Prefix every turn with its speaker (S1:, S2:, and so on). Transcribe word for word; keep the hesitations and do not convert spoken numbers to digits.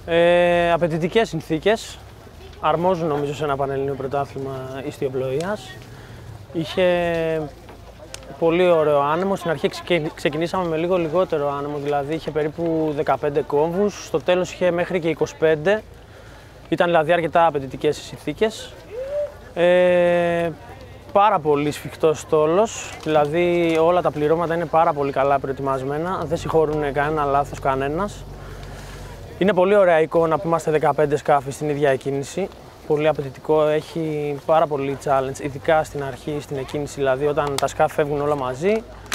S1: Ε, απαιτητικές συνθήκες, αρμόζουν νομίζω σε ένα πανελληνίο πρωτάθλημα ιστιοπλοείας. Είχε πολύ ωραίο άνεμο, στην αρχή ξεκινήσαμε με λίγο λιγότερο άνεμο, δηλαδή είχε περίπου δεκαπέντε κόμβους, στο τέλος είχε μέχρι και είκοσι πέντε, ήταν δηλαδή αρκετά απαιτητικές οι συνθήκες. Ε, πάρα πολύ σφιχτός στόλος, δηλαδή όλα τα πληρώματα είναι πάρα πολύ καλά προετοιμασμένα, δεν συγχωρούν κανένα λάθος κανένας. Είναι πολύ ωραία εικόνα που είμαστε δεκαπέντε σκάφη στην ίδια εκκίνηση. Πολύ απαιτητικό, έχει πάρα πολύ challenge, ειδικά στην αρχή, στην εκκίνηση, δηλαδή όταν τα σκάφη φεύγουν όλα μαζί.